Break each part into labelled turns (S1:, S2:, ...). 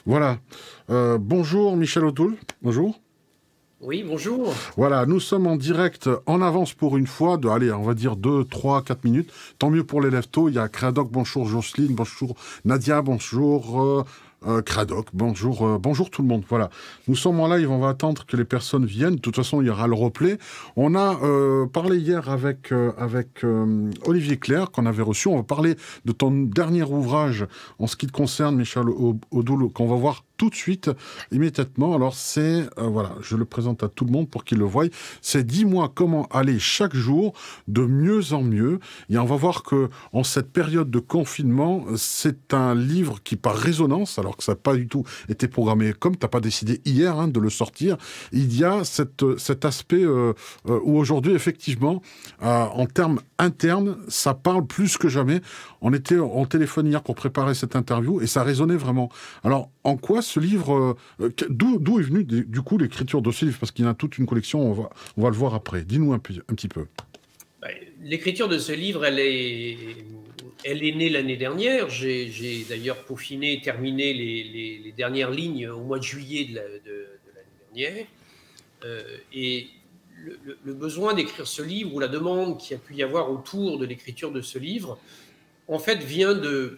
S1: Voilà. Bonjour Michel O'Toole. Bonjour.
S2: Oui, bonjour.
S1: Voilà, nous sommes en direct en avance pour une fois, allez, on va dire 2, 3, 4 minutes. Tant mieux pour les leftos. Il y a Cradoc, bonjour Jocelyne, bonjour Nadia, bonjour Cradoc, bonjour, bonjour tout le monde. Voilà, nous sommes en live, on va attendre que les personnes viennent. De toute façon, il y aura le replay. On a parlé hier avec Olivier Clerc, qu'on avait reçu. On va parler de ton dernier ouvrage en ce qui te concerne, Michel O'Toole, qu'on va voir tout de suite, immédiatement. Alors c'est, voilà, je le présente à tout le monde pour qu'il le voie. C'est Dis-moi comment aller chaque jour de mieux en mieux. Et on va voir que en cette période de confinement, c'est un livre qui par résonance, alors que ça n'a pas du tout été programmé, comme tu n'as pas décidé hier de le sortir, il y a cet aspect où aujourd'hui, effectivement, en termes internes, ça parle plus que jamais. On était en téléphone hier pour préparer cette interview et ça résonnait vraiment. Alors, en quoi ce livre, d'où est venue du coup l'écriture de ce livre? Parce qu'il y en a toute une collection, on va le voir après. Dis-nous un petit peu.
S2: L'écriture de ce livre, elle est née l'année dernière. J'ai d'ailleurs peaufiné, terminé les dernières lignes au mois de juillet de l'année dernière. Et le besoin d'écrire ce livre, ou la demande qu'il y a pu y avoir autour de l'écriture de ce livre, en fait, vient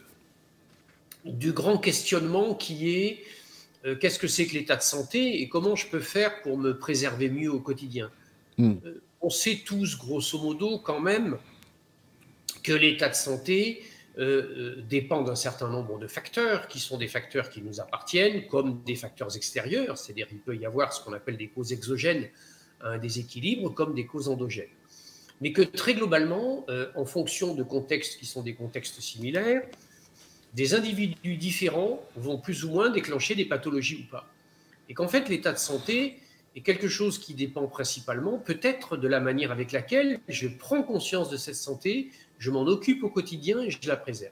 S2: du grand questionnement qui est qu'est-ce que c'est que l'état de santé et comment je peux faire pour me préserver mieux au quotidien. On sait tous, grosso modo, quand même, que l'état de santé dépend d'un certain nombre de facteurs, qui sont des facteurs qui nous appartiennent, comme des facteurs extérieurs, c'est-à-dire qu'il peut y avoir ce qu'on appelle des causes exogènes à un déséquilibre, comme des causes endogènes. Mais que très globalement, en fonction de contextes qui sont des contextes similaires, des individus différents vont plus ou moins déclencher des pathologies ou pas. Et qu'en fait, l'état de santé est quelque chose qui dépend principalement peut-être de la manière avec laquelle je prends conscience de cette santé, je m'en occupe au quotidien et je la préserve.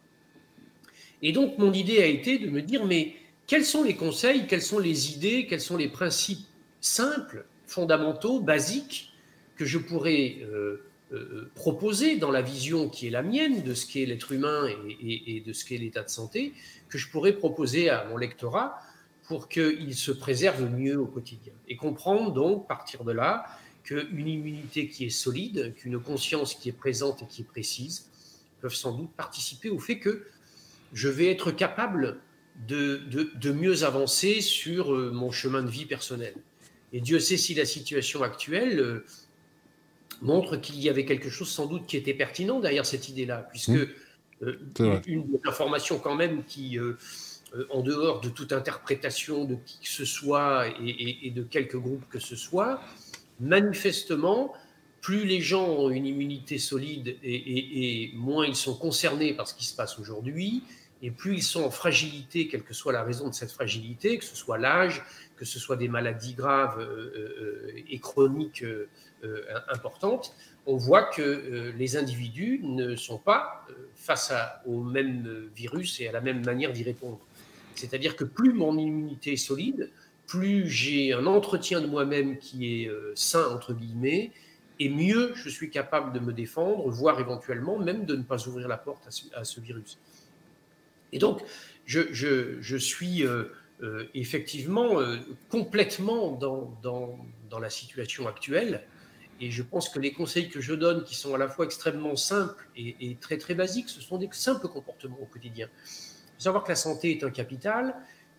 S2: Et donc, mon idée a été de me dire, mais quels sont les conseils, quelles sont les idées, quels sont les principes simples, fondamentaux, basiques, que je pourrais proposer dans la vision qui est la mienne de ce qu'est l'être humain et de ce qu'est l'état de santé, que je pourrais proposer à mon lectorat pour qu'il se préserve mieux au quotidien. Et comprendre donc, partir de là, qu'une immunité qui est solide, qu'une conscience qui est présente et qui est précise, peuvent sans doute participer au fait que je vais être capable de mieux avancer sur mon chemin de vie personnel. Et Dieu sait si la situation actuelle montre qu'il y avait quelque chose sans doute qui était pertinent derrière cette idée-là, puisque une information quand même qui, en dehors de toute interprétation de qui que ce soit et de quelque groupe que ce soit, manifestement, plus les gens ont une immunité solide et moins ils sont concernés par ce qui se passe aujourd'hui, et plus ils sont en fragilité, quelle que soit la raison de cette fragilité, que ce soit l'âge, que ce soit des maladies graves et chroniques importantes, on voit que les individus ne sont pas face au même virus et à la même manière d'y répondre. C'est-à-dire que plus mon immunité est solide, plus j'ai un entretien de moi-même qui est sain, entre guillemets, et mieux je suis capable de me défendre, voire éventuellement même de ne pas ouvrir la porte à ce virus. Et donc, je suis effectivement complètement dans la situation actuelle. Et je pense que les conseils que je donne, qui sont à la fois extrêmement simples et très, très basiques, ce sont des simples comportements au quotidien. Il faut savoir que la santé est un capital,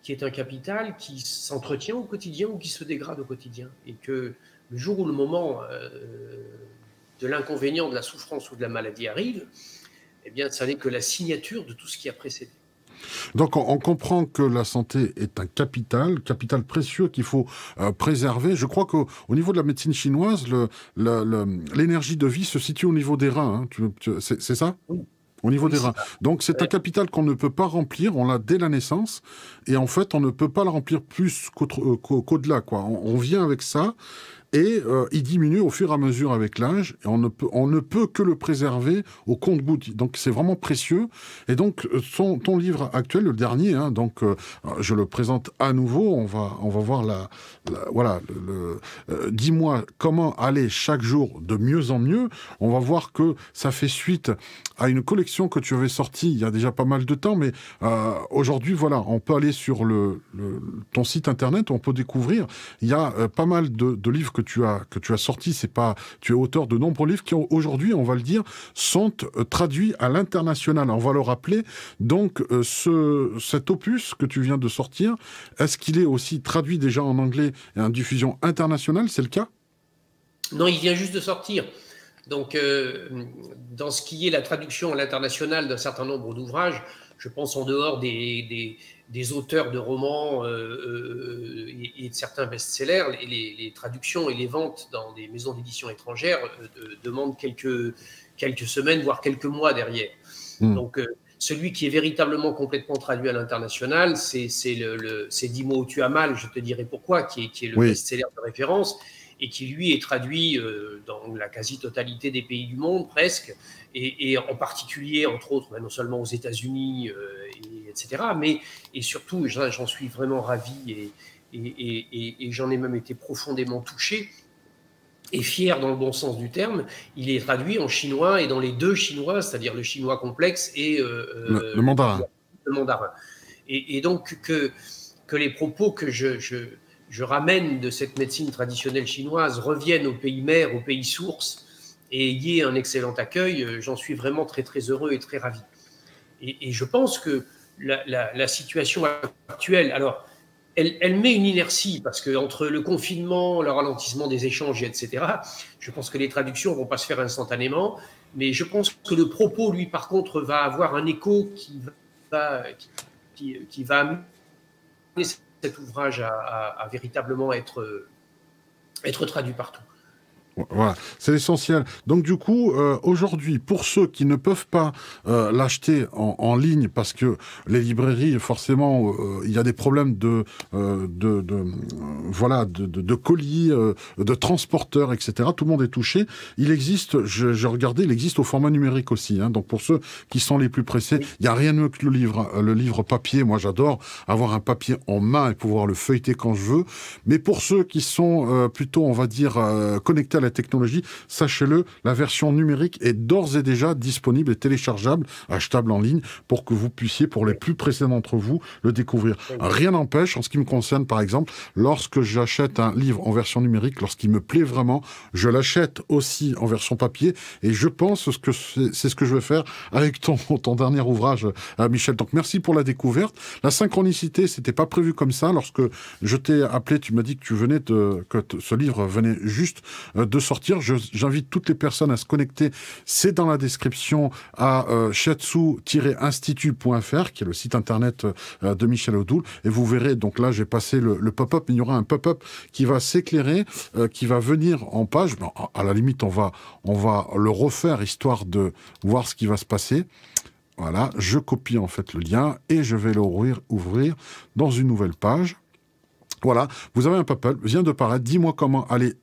S2: qui s'entretient au quotidien ou qui se dégrade au quotidien. Et que le jour où le moment de l'inconvénient, de la souffrance ou de la maladie arrive, eh bien, ça n'est que la signature de tout ce qui a précédé.
S1: Donc on comprend que la santé est un capital précieux qu'il faut préserver. Je crois qu'au niveau de la médecine chinoise, l'énergie de vie se situe au niveau des reins. C'est ça?
S2: Oui.
S1: Au niveau des reins. Donc c'est un capital qu'on ne peut pas remplir, on l'a dès la naissance, et en fait on ne peut pas le remplir plus qu'au-delà, quoi. On vient avec ça, et il diminue au fur et à mesure avec l'âge, et on ne peut que le préserver au compte-gouttes. Donc c'est vraiment précieux. Et donc ton livre actuel, le dernier, hein, donc je le présente à nouveau. On va voir voilà, dis-moi comment aller chaque jour de mieux en mieux. On va voir que ça fait suite à une collection que tu avais sortie il y a déjà pas mal de temps, mais aujourd'hui, voilà, on peut aller sur ton site internet, on peut découvrir. Il y a pas mal de livres que tu as sortis. Tu es auteur de nombreux livres qui, aujourd'hui, on va le dire, sont traduits à l'international. On va le rappeler. Donc, cet opus que tu viens de sortir, est-ce qu'il est aussi traduit déjà en anglais et en diffusion internationale? C'est le cas?
S2: Non, il vient juste de sortir. Donc, dans ce qui est la traduction à l'international d'un certain nombre d'ouvrages, je pense en dehors des auteurs de romans et de certains best-sellers, les traductions et les ventes dans des maisons d'édition étrangères demandent quelques semaines, voire quelques mois derrière. Donc, celui qui est véritablement complètement traduit à l'international, c'est 10 mots où tu as mal, je te dirai pourquoi, qui est le best-seller de référence, et qui, lui, est traduit dans la quasi-totalité des pays du monde, presque, et en particulier, entre autres, non seulement aux États-Unis, etc., et surtout, j'en suis vraiment ravi, et j'en ai même été profondément touché, et fier dans le bon sens du terme. Il est traduit en chinois et dans les deux chinois, c'est-à-dire le chinois complexe et
S1: le mandarin.
S2: Le mandarin. Et donc que les propos que je ramène de cette médecine traditionnelle chinoise reviennent au pays mère, au pays source, et y ait un excellent accueil, j'en suis vraiment très très heureux et très ravi. Et je pense que la situation actuelle, alors, elle met une inertie, parce qu'entre le confinement, le ralentissement des échanges, etc., je pense que les traductions ne vont pas se faire instantanément, mais je pense que le propos, lui, par contre, va avoir un écho qui va amener cet ouvrage à véritablement être traduit partout.
S1: Voilà, c'est essentiel. Donc du coup, aujourd'hui, pour ceux qui ne peuvent pas l'acheter en ligne, parce que les librairies, forcément, il y a des problèmes de colis, de transporteurs, etc. Tout le monde est touché. Il existe, j'ai regardé, il existe au format numérique aussi. Hein. Donc pour ceux qui sont les plus pressés, il n'y a rien de mieux que le livre papier. Moi, j'adore avoir un papier en main et pouvoir le feuilleter quand je veux. Mais pour ceux qui sont plutôt, on va dire, connectés à la technologie, sachez-le, la version numérique est d'ores et déjà disponible et téléchargeable, achetable en ligne, pour que vous puissiez, pour les plus pressés d'entre vous, le découvrir. Rien n'empêche, en ce qui me concerne, par exemple, lorsque j'achète un livre en version numérique, lorsqu'il me plaît vraiment, je l'achète aussi en version papier, et je pense que c'est ce que je vais faire avec ton dernier ouvrage, Michel. Donc merci pour la découverte. La synchronicité, c'était pas prévu comme ça. Lorsque je t'ai appelé, tu m'as dit que ce livre venait juste de sortir. J'invite toutes les personnes à se connecter. C'est dans la description à shiatsu-institut.fr, qui est le site internet de Michel Odoul. Et vous verrez, donc là, j'ai passé le pop-up. Il y aura un pop-up qui va s'éclairer, qui va venir en page. Bon, à la limite, on va le refaire, histoire de voir ce qui va se passer. Voilà, je copie en fait le lien et je vais l'ouvrir dans une nouvelle page. Voilà, vous avez un pop-up, vient de paraître. Dis-moi comment aller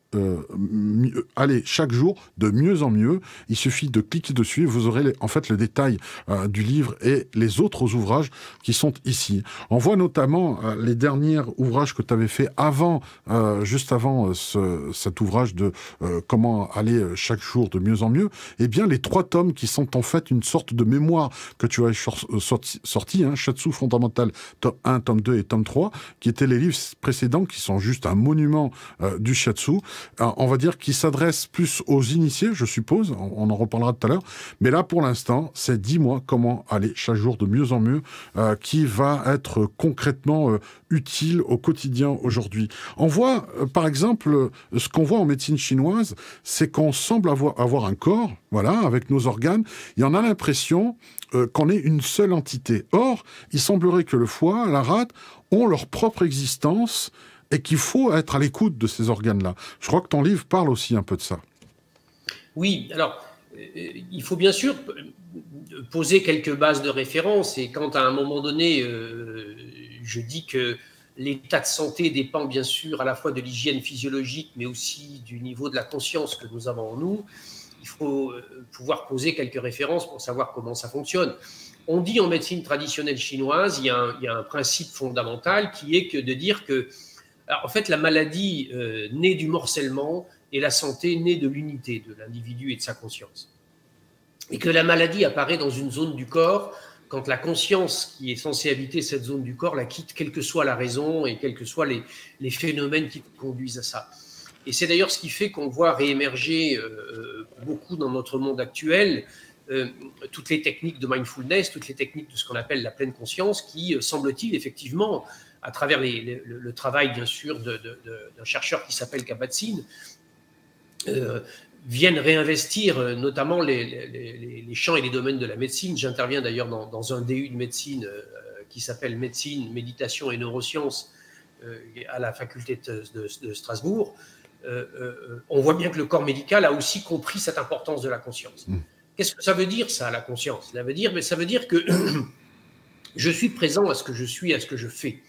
S1: chaque jour de mieux en mieux. Il suffit de cliquer dessus et vous aurez en fait le détail du livre et les autres ouvrages qui sont ici. On voit notamment les derniers ouvrages que tu avais fait juste avant cet ouvrage de comment aller chaque jour de mieux en mieux. Eh bien, les 3 tomes qui sont en fait une sorte de mémoire que tu as sorti, hein, Shiatsu Fondamental, tome 1, tome 2 et tome 3, qui étaient les livres précédents, qui sont juste un monument du Shiatsu. On va dire qu'il s'adresse plus aux initiés, je suppose, on en reparlera tout à l'heure, mais là pour l'instant, c'est dis-moi comment aller chaque jour de mieux en mieux, qui va être concrètement utile au quotidien aujourd'hui. On voit, par exemple, ce qu'on voit en médecine chinoise, c'est qu'on semble avoir un corps, voilà, avec nos organes, et on a l'impression qu'on est une seule entité. Or, il semblerait que le foie, la rate, ont leur propre existence, et qu'il faut être à l'écoute de ces organes-là. Je crois que ton livre parle aussi un peu de ça.
S2: Oui, alors, il faut bien sûr poser quelques bases de référence, et quand à un moment donné, je dis que l'état de santé dépend bien sûr à la fois de l'hygiène physiologique, mais aussi du niveau de la conscience que nous avons en nous. Il faut pouvoir poser quelques références pour savoir comment ça fonctionne. On dit en médecine traditionnelle chinoise, il y a un principe fondamental qui est que de dire que, alors, en fait, la maladie naît du morcellement et la santé naît de l'unité de l'individu et de sa conscience. Et que la maladie apparaît dans une zone du corps quand la conscience qui est censée habiter cette zone du corps la quitte, quelle que soit la raison et quels que soient les phénomènes qui conduisent à ça. Et c'est d'ailleurs ce qui fait qu'on voit réémerger beaucoup dans notre monde actuel toutes les techniques de mindfulness, toutes les techniques de ce qu'on appelle la pleine conscience qui, semble-t-il, effectivement, à travers le travail, bien sûr, d'un chercheur qui s'appelle Kabat-Zinn, viennent réinvestir notamment les champs et les domaines de la médecine. J'interviens d'ailleurs dans un DU de médecine qui s'appelle Médecine, Méditation et Neurosciences à la faculté de Strasbourg. On voit bien que le corps médical a aussi compris cette importance de la conscience. Qu'est-ce que ça veut dire, ça, la conscience? Ça veut dire que je suis présent à ce que je suis, à ce que je fais.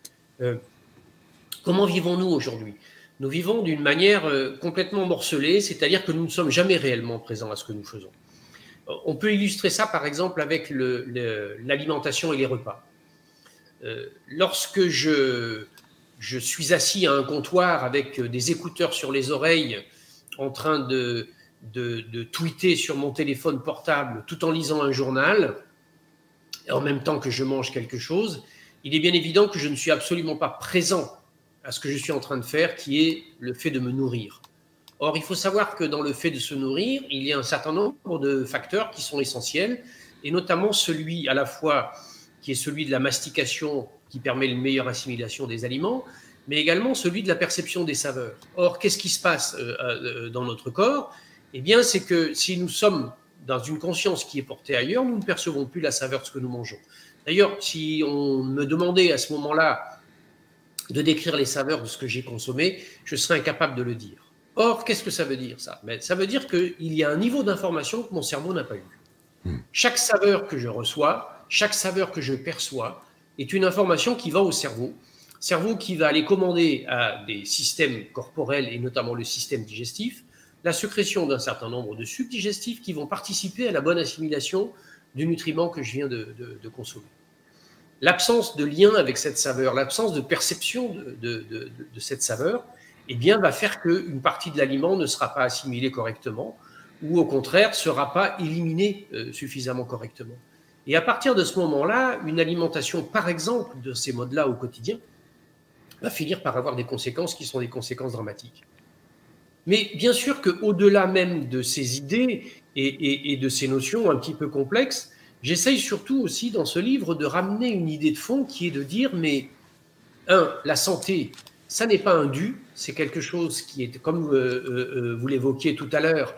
S2: Comment vivons-nous aujourd'hui? Nous vivons d'une manière complètement morcelée, c'est-à-dire que nous ne sommes jamais réellement présents à ce que nous faisons. On peut illustrer ça, par exemple, avec l'alimentation et les repas. Lorsque je suis assis à un comptoir avec des écouteurs sur les oreilles, en train de tweeter sur mon téléphone portable tout en lisant un journal, en même temps que je mange quelque chose, il est bien évident que je ne suis absolument pas présent à ce que je suis en train de faire, qui est le fait de me nourrir. Or, il faut savoir que dans le fait de se nourrir, il y a un certain nombre de facteurs qui sont essentiels, et notamment celui à la fois qui est celui de la mastication, qui permet une meilleure assimilation des aliments, mais également celui de la perception des saveurs. Or, qu'est-ce qui se passe dans notre corps? Eh bien, c'est que si nous sommes dans une conscience qui est portée ailleurs, nous ne percevons plus la saveur de ce que nous mangeons. D'ailleurs, si on me demandait à ce moment-là de décrire les saveurs de ce que j'ai consommé, je serais incapable de le dire. Or, qu'est-ce que ça veut dire, ça? Ça veut dire qu'il y a un niveau d'information que mon cerveau n'a pas eu. Chaque saveur que je reçois, chaque saveur que je perçois est une information qui va au cerveau qui va aller commander à des systèmes corporels et notamment le système digestif, la sécrétion d'un certain nombre de sucs digestifs qui vont participer à la bonne assimilation du nutriment que je viens de consommer. L'absence de lien avec cette saveur, l'absence de perception de cette saveur, eh bien, va faire qu'une partie de l'aliment ne sera pas assimilée correctement ou au contraire ne sera pas éliminée suffisamment correctement. Et à partir de ce moment-là, une alimentation, par exemple, de ces modes-là au quotidien, va finir par avoir des conséquences qui sont des conséquences dramatiques. Mais bien sûr qu'au-delà même de ces idées et de ces notions un petit peu complexes, j'essaye surtout aussi dans ce livre de ramener une idée de fond qui est de dire, mais la santé, ça n'est pas un dû, c'est quelque chose qui est, comme vous l'évoquiez tout à l'heure,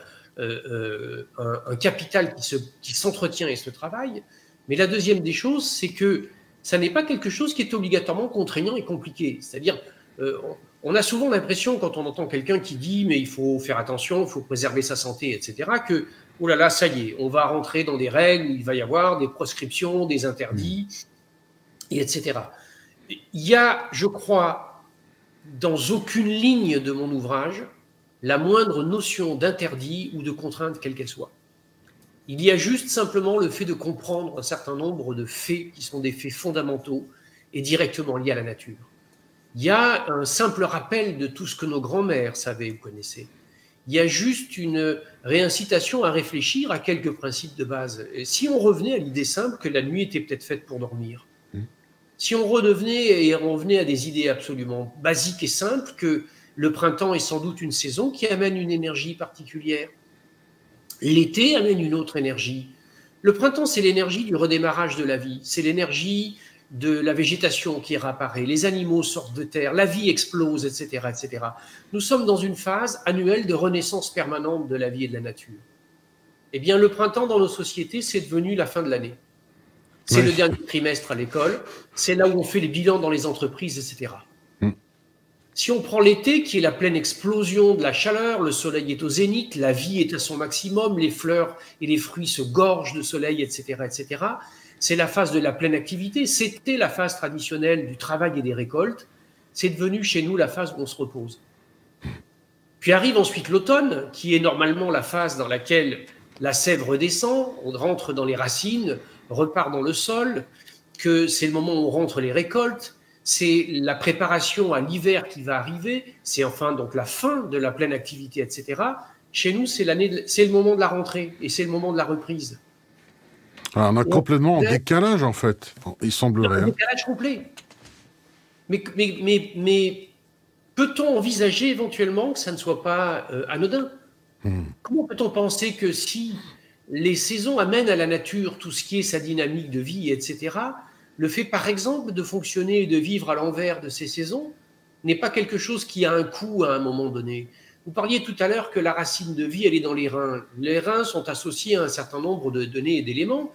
S2: un capital qui s'entretient et se travaille. Mais la deuxième des choses, c'est que ça n'est pas quelque chose qui est obligatoirement contraignant et compliqué. C'est-à-dire, on a souvent l'impression, quand on entend quelqu'un qui dit « mais il faut faire attention, il faut préserver sa santé, etc. » que « oh là là, ça y est, on va rentrer dans des règles, il va y avoir des proscriptions, des interdits, et etc. » Il y a, je crois, dans aucune ligne de mon ouvrage, la moindre notion d'interdit ou de contrainte, quelle qu'elle soit. Il y a juste simplement le fait de comprendre un certain nombre de faits qui sont des faits fondamentaux et directement liés à la nature. Il y a un simple rappel de tout ce que nos grands-mères savaient ou connaissaient. Il y a juste une réincitation à réfléchir à quelques principes de base. Et si on revenait à l'idée simple que la nuit était peut-être faite pour dormir, si on revenait à des idées absolument basiques et simples, que le printemps est sans doute une saison qui amène une énergie particulière, l'été amène une autre énergie. Le printemps, c'est l'énergie du redémarrage de la vie, c'est l'énergie de la végétation qui réapparaît, les animaux sortent de terre, la vie explose, etc., etc. Nous sommes dans une phase annuelle de renaissance permanente de la vie et de la nature. Eh bien, le printemps dans nos sociétés, c'est devenu la fin de l'année. C'est le dernier trimestre à l'école, c'est là où on fait les bilans dans les entreprises, etc. Si on prend l'été, qui est la pleine explosion de la chaleur, le soleil est au zénith, la vie est à son maximum, les fleurs et les fruits se gorgent de soleil, etc., etc., c'est la phase de la pleine activité. C'était la phase traditionnelle du travail et des récoltes. C'est devenu chez nous la phase où on se repose. Puis arrive ensuite l'automne, qui est normalement la phase dans laquelle la sève redescend, on rentre dans les racines, repart dans le sol, que c'est le moment où on rentre les récoltes, c'est la préparation à l'hiver qui va arriver, c'est enfin donc la fin de la pleine activité, etc. Chez nous, c'est le moment de la rentrée et c'est le moment de la reprise.
S1: Alors, on a complètement en décalage, en fait, il semblerait.
S2: Un décalage complet. Mais peut-on envisager éventuellement que ça ne soit pas anodin? Comment peut-on penser que si les saisons amènent à la nature tout ce qui est sa dynamique de vie, etc., le fait, par exemple, de fonctionner et de vivre à l'envers de ces saisons n'est pas quelque chose qui a un coût à un moment donné? Vous parliez tout à l'heure que la racine de vie, elle est dans les reins. Les reins sont associés à un certain nombre de données et d'éléments,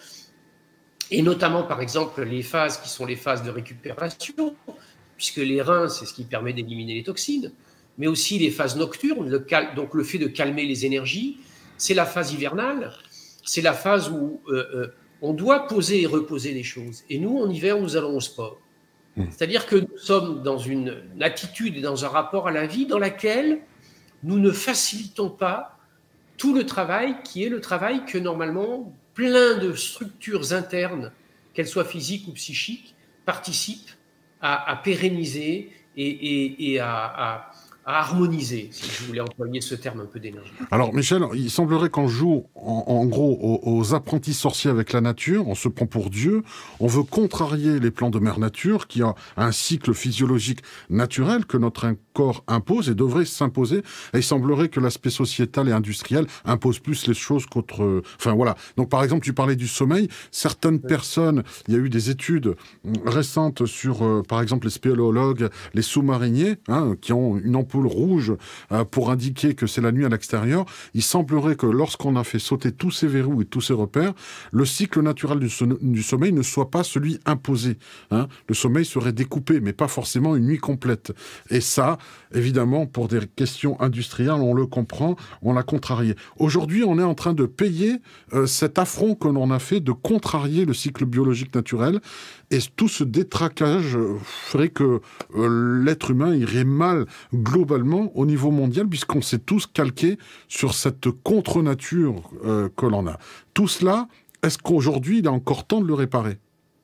S2: et notamment, par exemple, les phases qui sont les phases de récupération, puisque les reins, c'est ce qui permet d'éliminer les toxines, mais aussi les phases nocturnes, donc le fait de calmer les énergies. C'est la phase hivernale, c'est la phase où on doit poser et reposer les choses. Et nous, en hiver, nous allons au sport. C'est-à-dire que nous sommes dans une attitude et dans un rapport à la vie dans laquelle nous ne facilitons pas tout le travail qui est le travail que normalement plein de structures internes, qu'elles soient physiques ou psychiques, participent à pérenniser et à harmoniser, si je voulais employer ce terme un peu d'énergie.
S1: Alors, Michel, il semblerait qu'on joue en gros aux apprentis sorciers avec la nature, on se prend pour Dieu, on veut contrarier les plans de mère nature qui a un cycle physiologique naturel que notre corps impose et devrait s'imposer. Et il semblerait que l'aspect sociétal et industriel impose plus les choses qu'autre... Enfin, voilà. Donc, par exemple, tu parlais du sommeil. Certaines personnes, il y a eu des études récentes sur, par exemple, les spéléologues, les sous-mariniers, hein, qui ont une ampoule rouge pour indiquer que c'est la nuit à l'extérieur. Il semblerait que lorsqu'on a fait sauter tous ces verrous et tous ces repères, le cycle naturel du sommeil ne soit pas celui imposé. Hein. Le sommeil serait découpé, mais pas forcément une nuit complète. Et ça, évidemment, pour des questions industrielles, on le comprend, on l'a contrarié. Aujourd'hui, on est en train de payer cet affront que l'on a fait de contrarier le cycle biologique naturel. Et tout ce détraquage ferait que l'être humain irait mal globalement au niveau mondial, puisqu'on s'est tous calqués sur cette contre-nature que l'on a. Tout cela, est-ce qu'aujourd'hui, il est encore temps de le réparer?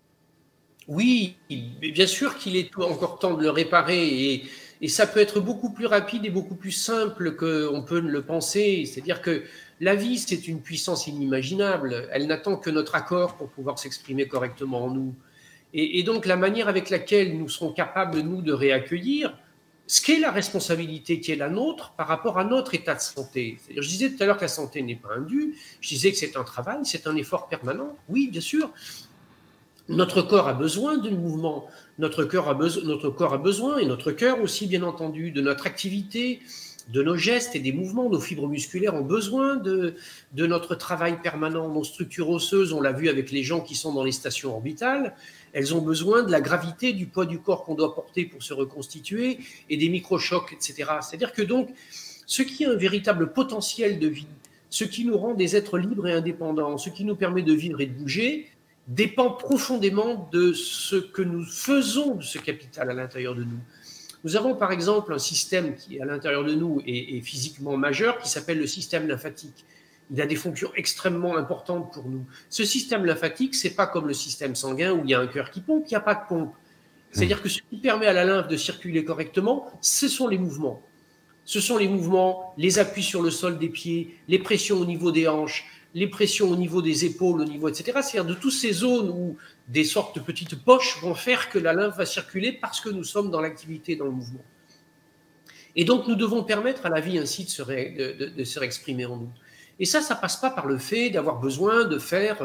S2: Oui, bien sûr qu'il est encore temps de le réparer, et ça peut être beaucoup plus rapide et beaucoup plus simple qu'on peut le penser. C'est-à-dire que la vie, c'est une puissance inimaginable. Elle n'attend que notre accord pour pouvoir s'exprimer correctement en nous. Et donc, la manière avec laquelle nous serons capables, nous, de réaccueillir ce qu'est la responsabilité qui est la nôtre par rapport à notre état de santé. C'est-à-dire, je disais tout à l'heure que la santé n'est pas un dû, je disais que c'est un travail, c'est un effort permanent. Oui, bien sûr. Notre corps a besoin de mouvement, notre corps a besoin, et notre cœur aussi, bien entendu, de notre activité, de nos gestes et des mouvements. Nos fibres musculaires ont besoin de notre travail permanent. Nos structures osseuses, on l'a vu avec les gens qui sont dans les stations orbitales, elles ont besoin de la gravité, du poids du corps qu'on doit porter pour se reconstituer et des microchocs, etc. C'est-à-dire que donc, ce qui est un véritable potentiel de vie, ce qui nous rend des êtres libres et indépendants, ce qui nous permet de vivre et de bouger, dépend profondément de ce que nous faisons de ce capital à l'intérieur de nous. Nous avons par exemple un système qui, à l'intérieur de nous, est physiquement majeur, qui s'appelle le système lymphatique. Il a des fonctions extrêmement importantes pour nous. Ce système lymphatique, c'est pas comme le système sanguin où il y a un cœur qui pompe, il n'y a pas de pompe. C'est-à-dire que ce qui permet à la lymphe de circuler correctement, ce sont les mouvements. Ce sont les mouvements, les appuis sur le sol des pieds, les pressions au niveau des hanches, les pressions au niveau des épaules, au niveau, etc. C'est-à-dire de toutes ces zones où des sortes de petites poches vont faire que la lymphe va circuler parce que nous sommes dans l'activité, dans le mouvement. Et donc, nous devons permettre à la vie ainsi de se réexprimer en nous. Et ça passe pas par le fait d'avoir besoin de faire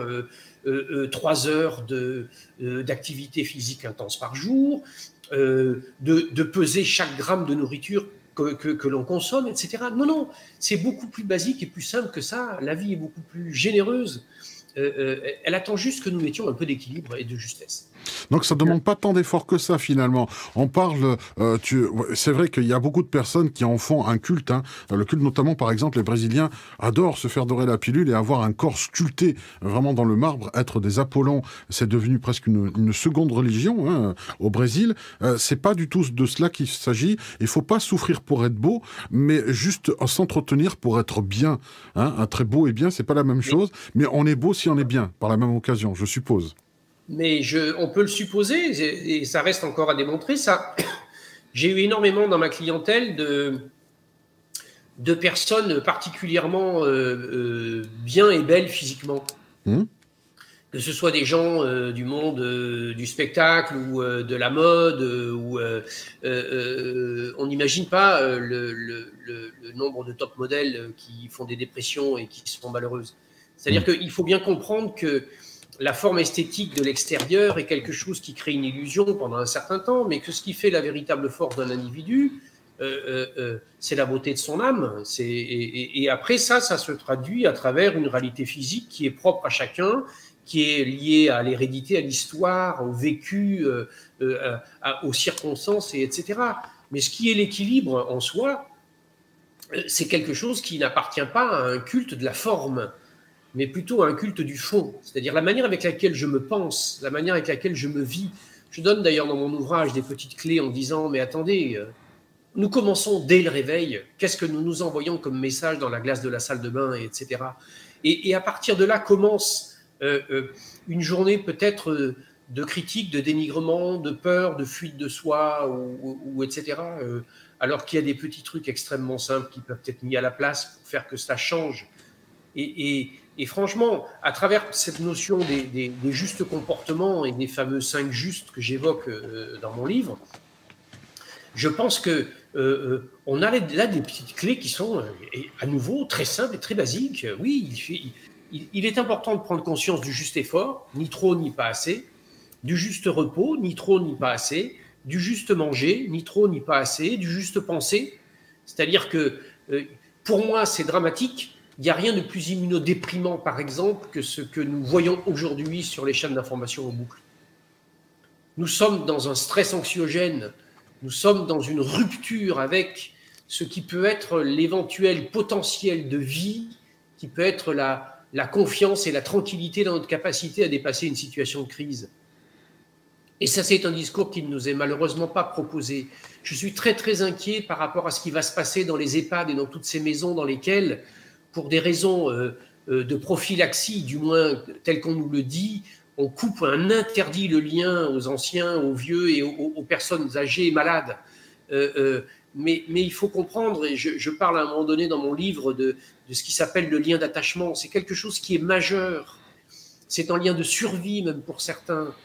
S2: 3 heures d'activité physique intense par jour, de peser chaque gramme de nourriture que l'on consomme, etc. Non, non, c'est beaucoup plus basique et plus simple que ça. La vie est beaucoup plus généreuse. Elle attend juste que nous mettions un peu d'équilibre et de justesse.
S1: Donc ça ne demande pas tant d'efforts que ça finalement. On parle, c'est vrai qu'il y a beaucoup de personnes qui en font un culte. Hein. Le culte notamment, par exemple, les Brésiliens adorent se faire dorer la pilule et avoir un corps sculpté vraiment dans le marbre, être des Apollons. C'est devenu presque une seconde religion hein, au Brésil. C'est pas du tout de cela qu'il s'agit. Il faut pas souffrir pour être beau, mais juste s'entretenir pour être bien. Hein. Un très beau et bien, c'est pas la même chose, mais on est beau si on est bien, par la même occasion, je suppose.
S2: Mais on peut le supposer, et ça reste encore à démontrer, ça. J'ai eu énormément dans ma clientèle de personnes particulièrement bien et belles physiquement. Que ce soit des gens du monde du spectacle ou de la mode, on n'imagine pas le nombre de top modèles qui font des dépressions et qui sont malheureuses. C'est-à-dire qu'il faut bien comprendre que la forme esthétique de l'extérieur est quelque chose qui crée une illusion pendant un certain temps, mais que ce qui fait la véritable force d'un individu, c'est la beauté de son âme. Et après ça se traduit à travers une réalité physique qui est propre à chacun, qui est liée à l'hérédité, à l'histoire, au vécu, aux circonstances, etc. Mais ce qui est l'équilibre en soi, c'est quelque chose qui n'appartient pas à un culte de la forme, mais plutôt un culte du fond, c'est-à-dire la manière avec laquelle je me pense, la manière avec laquelle je me vis. Je donne d'ailleurs dans mon ouvrage des petites clés en disant, mais attendez, nous commençons dès le réveil, qu'est-ce que nous nous envoyons comme message dans la glace de la salle de bain, etc. Et à partir de là commence une journée peut-être de critique, de dénigrement, de peur, de fuite de soi, ou etc. Alors qu'il y a des petits trucs extrêmement simples qui peuvent être mis à la place pour faire que ça change. Et franchement, à travers cette notion des justes comportements et des fameux 5 justes que j'évoque dans mon livre, je pense que on a là des petites clés qui sont à nouveau très simples et très basiques. Oui, il est important de prendre conscience du juste effort, ni trop ni pas assez, du juste repos, ni trop ni pas assez, du juste manger, ni trop ni pas assez, du juste penser. C'est-à-dire que pour moi, c'est dramatique. Il n'y a rien de plus immunodéprimant, par exemple, que ce que nous voyons aujourd'hui sur les chaînes d'information en boucle. Nous sommes dans un stress anxiogène, nous sommes dans une rupture avec ce qui peut être l'éventuel potentiel de vie, qui peut être la confiance et la tranquillité dans notre capacité à dépasser une situation de crise. Et ça, c'est un discours qui ne nous est malheureusement pas proposé. Je suis très, très inquiet par rapport à ce qui va se passer dans les EHPAD et dans toutes ces maisons dans lesquelles, pour des raisons de prophylaxie, du moins tel qu'on nous le dit, on coupe, on interdit le lien aux anciens, aux vieux et aux personnes âgées et malades. Mais il faut comprendre, et je parle à un moment donné dans mon livre de ce qui s'appelle le lien d'attachement. C'est quelque chose qui est majeur. C'est un lien de survie même pour certains.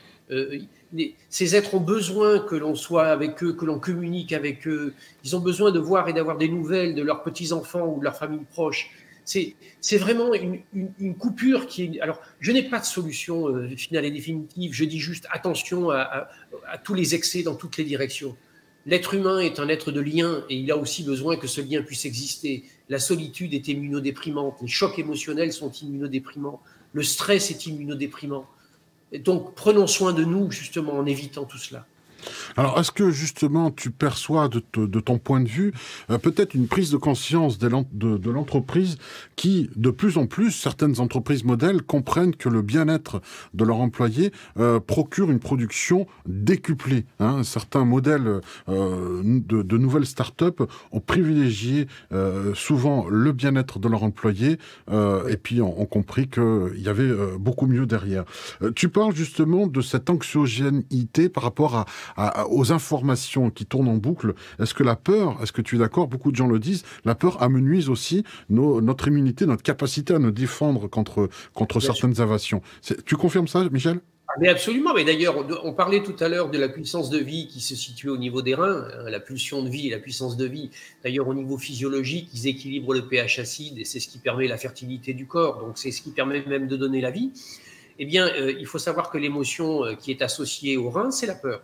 S2: Ces êtres ont besoin que l'on soit avec eux, que l'on communique avec eux. Ils ont besoin de voir et d'avoir des nouvelles de leurs petits-enfants ou de leurs familles proches. C'est vraiment une coupure qui est... Alors, je n'ai pas de solution finale et définitive. Je dis juste attention à tous les excès dans toutes les directions. L'être humain est un être de lien et il a aussi besoin que ce lien puisse exister. La solitude est immunodéprimante. Les chocs émotionnels sont immunodéprimants. Le stress est immunodéprimant. Et donc, prenons soin de nous, justement, en évitant tout cela.
S1: Alors, est-ce que justement tu perçois de ton point de vue peut-être une prise de conscience de l'entreprise qui, de plus en plus, certaines entreprises modèles comprennent que le bien-être de leurs employés procure une production décuplée. Hein. Certains modèles de nouvelles startups ont privilégié souvent le bien-être de leurs employés et puis ont compris qu'il y avait beaucoup mieux derrière. Tu parles justement de cette anxiogénité par rapport aux informations qui tournent en boucle. Est-ce que la peur, est-ce que tu es d'accord, beaucoup de gens le disent, la peur amenuise aussi notre immunité, notre capacité à nous défendre contre certaines invasions. Tu confirmes ça, Michel ?
S2: Mais absolument, mais d'ailleurs, on parlait tout à l'heure de la puissance de vie qui se situe au niveau des reins, hein, la pulsion de vie et la puissance de vie. D'ailleurs, au niveau physiologique, ils équilibrent le pH acide et c'est ce qui permet la fertilité du corps, donc c'est ce qui permet même de donner la vie. Eh bien, il faut savoir que l'émotion qui est associée aux reins, c'est la peur.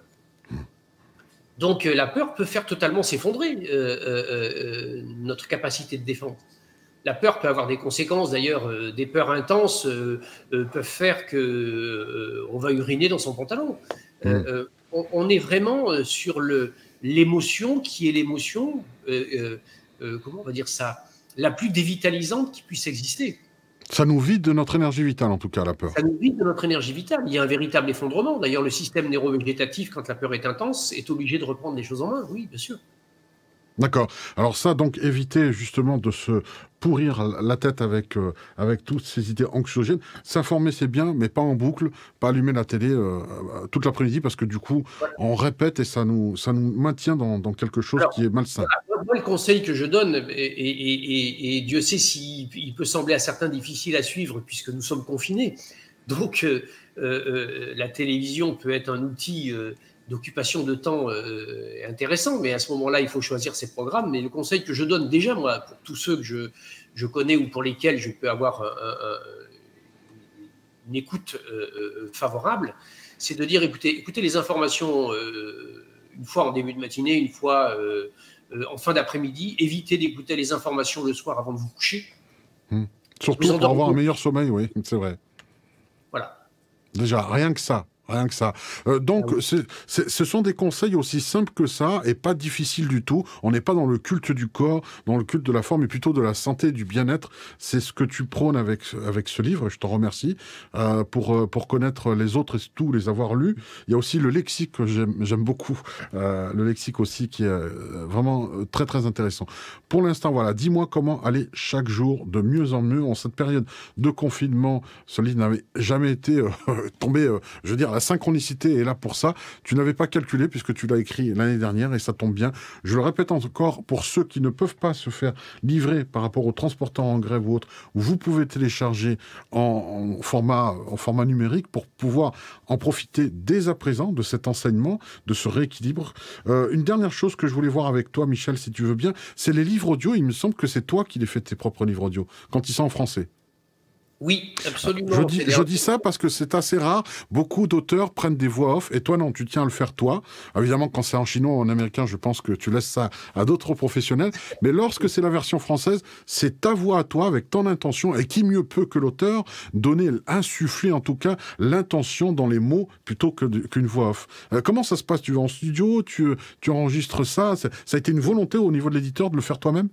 S2: Donc la peur peut faire totalement s'effondrer notre capacité de défense. La peur peut avoir des conséquences, d'ailleurs, des peurs intenses peuvent faire qu'on va uriner dans son pantalon. On est vraiment sur l'émotion qui est l'émotion, comment on va dire ça, la plus dévitalisante qui puisse exister.
S1: Ça nous vide de notre énergie vitale, en tout cas, la peur.
S2: Ça nous vide de notre énergie vitale. Il y a un véritable effondrement. D'ailleurs, le système neurovégétatif, quand la peur est intense, est obligé de reprendre les choses en main. Oui, bien sûr.
S1: D'accord. Alors ça, donc, éviter justement de se pourrir la tête avec, avec toutes ces idées anxiogènes. S'informer, c'est bien, mais pas en boucle, pas allumer la télé toute l'après-midi, parce que du coup,
S2: Voilà.
S1: on répète et ça nous maintient dans quelque chose qui est malsain.
S2: Voilà, moi, le conseil que je donne, et Dieu sait s'il peut sembler à certains difficile à suivre, puisque nous sommes confinés. Donc, la télévision peut être un outil d'occupation de temps intéressant, mais à ce moment-là, il faut choisir ses programmes. Mais le conseil que je donne déjà, moi, pour tous ceux que je connais ou pour lesquels je peux avoir une écoute favorable, c'est de dire, écoutez les informations une fois en début de matinée, une fois en fin d'après-midi, évitez d'écouter les informations le soir avant de vous coucher.
S1: Surtout pour avoir un meilleur sommeil, oui, c'est vrai.
S2: Voilà.
S1: Déjà, rien que ça. Rien que ça. Donc, ce sont des conseils aussi simples que ça et pas difficiles du tout. On n'est pas dans le culte du corps, dans le culte de la forme, mais plutôt de la santé, du bien-être. C'est ce que tu prônes avec ce livre. Je t'en remercie pour connaître les autres et tous les avoir lus. Il y a aussi le lexique que j'aime beaucoup. Le lexique aussi qui est vraiment très, très intéressant. Pour l'instant, voilà. Dis-moi comment aller chaque jour de mieux en mieux en cette période de confinement. Ce livre n'avait jamais été tombé, je veux dire, la synchronicité est là pour ça. Tu n'avais pas calculé puisque tu l'as écrit l'année dernière et ça tombe bien. Je le répète encore pour ceux qui ne peuvent pas se faire livrer par rapport aux transporteurs en grève ou autre, vous pouvez télécharger en format numérique pour pouvoir en profiter dès à présent de cet enseignement, de ce rééquilibre. Une dernière chose que je voulais voir avec toi, Michel, si tu veux bien, c'est les livres audio. Il me semble que c'est toi qui les fais tes propres livres audio quand ils sont en français.
S2: Oui, absolument.
S1: Je dis ça parce que c'est assez rare. Beaucoup d'auteurs prennent des voix off et toi, non, tu tiens à le faire toi. Évidemment, quand c'est en chinois ou en américain, je pense que tu laisses ça à d'autres professionnels. Mais lorsque c'est la version française, c'est ta voix à toi avec ton intention. Et qui mieux peut que l'auteur donner, insuffler en tout cas l'intention dans les mots plutôt qu'une voix off. Comment ça se passe? Tu vas en studio, tu enregistres ça? Ça a été une volonté au niveau de l'éditeur de le faire toi-même?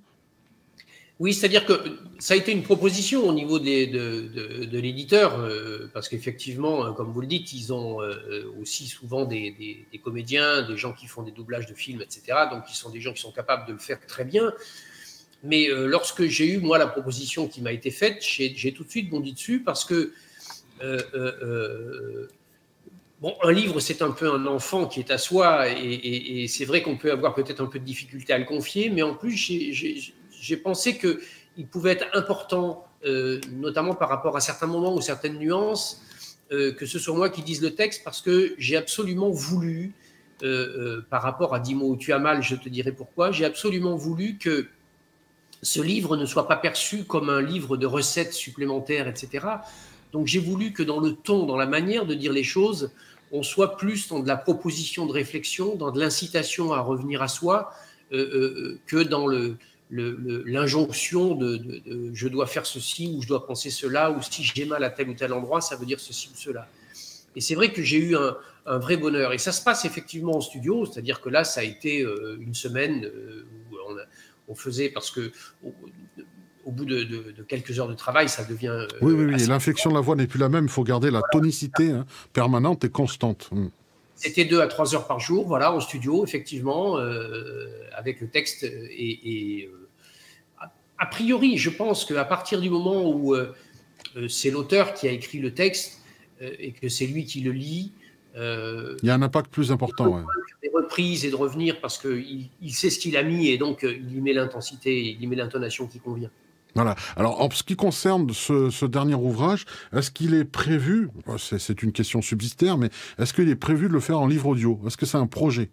S2: Oui, c'est-à-dire que ça a été une proposition au niveau de l'éditeur, parce qu'effectivement, comme vous le dites, ils ont aussi souvent des comédiens, des gens qui font des doublages de films, etc. Donc, ils sont des gens qui sont capables de le faire très bien. Mais lorsque j'ai eu, moi, la proposition qui m'a été faite, j'ai tout de suite bondi dessus parce que bon, un livre, c'est un peu un enfant qui est à soi, et c'est vrai qu'on peut avoir peut-être un peu de difficulté à le confier, mais en plus, j'ai pensé qu'il pouvait être important, notamment par rapport à certains moments ou certaines nuances, que ce soit moi qui dise le texte, parce que j'ai absolument voulu, par rapport à 10 mots où tu as mal, je te dirai pourquoi, j'ai absolument voulu que ce livre ne soit pas perçu comme un livre de recettes supplémentaires, etc. Donc j'ai voulu que dans le ton, dans la manière de dire les choses, on soit plus dans de la proposition de réflexion, dans de l'incitation à revenir à soi, que dans l'injonction de je dois faire ceci ou je dois penser cela, ou si j'ai mal à tel ou tel endroit, ça veut dire ceci ou cela. Et c'est vrai que j'ai eu un vrai bonheur. Et ça se passe effectivement en studio, c'est-à-dire que là, ça a été une semaine où on faisait, parce que au bout de quelques heures de travail, ça devient...
S1: oui, l'inflexion de la voix n'est plus la même, il faut garder la tonicité permanente et constante.
S2: C'était 2 à 3 heures par jour, voilà, en studio, effectivement, avec le texte. A priori, je pense qu'à partir du moment où c'est l'auteur qui a écrit le texte et que c'est lui qui le lit,
S1: il y a un impact plus important.
S2: Il des reprises et de revenir parce qu'il sait ce qu'il a mis et donc il y met l'intensité, il y met l'intonation qui convient.
S1: Voilà. Alors, en ce qui concerne ce dernier ouvrage, est-ce qu'il est prévu, c'est une question subsidiaire, mais est-ce qu'il est prévu de le faire en livre audio? Est-ce que c'est un projet?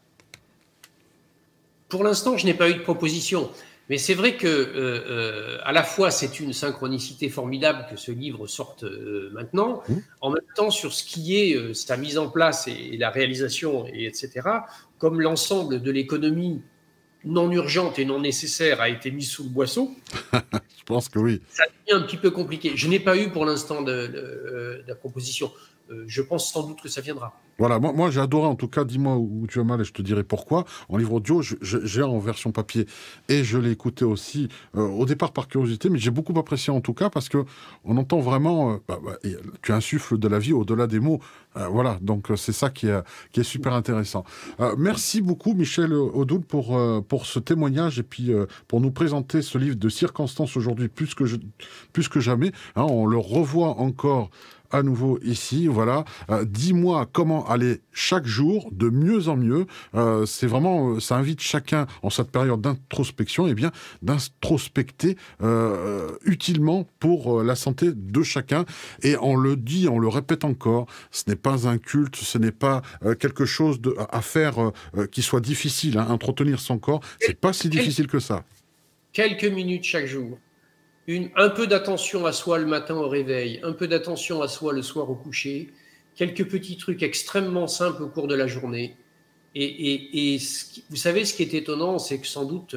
S2: Pour l'instant, je n'ai pas eu de proposition. Mais c'est vrai que, à la fois, c'est une synchronicité formidable que ce livre sorte maintenant. En même temps, sur ce qui est sa mise en place et la réalisation, etc., comme l'ensemble de l'économie non urgente et non nécessaire a été mise sous le boisseau.
S1: Je pense que oui.
S2: Ça devient un petit peu compliqué. Je n'ai pas eu pour l'instant de proposition. je pense sans doute que ça viendra.
S1: Voilà, moi j'ai adoré, en tout cas, dis-moi où tu as mal et je te dirai pourquoi. En livre audio, j'ai en version papier et je l'ai écouté aussi au départ par curiosité, mais j'ai beaucoup apprécié en tout cas parce que on entend vraiment, tu insuffles de la vie au-delà des mots. Voilà, donc c'est ça qui est super intéressant. Merci beaucoup Michel Odoul pour ce témoignage et puis pour nous présenter ce livre de circonstances aujourd'hui plus que jamais. Hein, on le revoit encore à nouveau ici, voilà. Dis-moi comment aller chaque jour de mieux en mieux. C'est vraiment, ça invite chacun en cette période d'introspection, eh bien, d'introspecter utilement pour la santé de chacun. Et on le dit, on le répète encore, ce n'est pas un culte, ce n'est pas quelque chose à faire qui soit difficile. Hein. Entretenir son corps, c'est pas si difficile que ça.
S2: Quelques minutes chaque jour. Un peu d'attention à soi le matin au réveil, un peu d'attention à soi le soir au coucher, quelques petits trucs extrêmement simples au cours de la journée. Et vous savez, ce qui est étonnant, c'est que sans doute,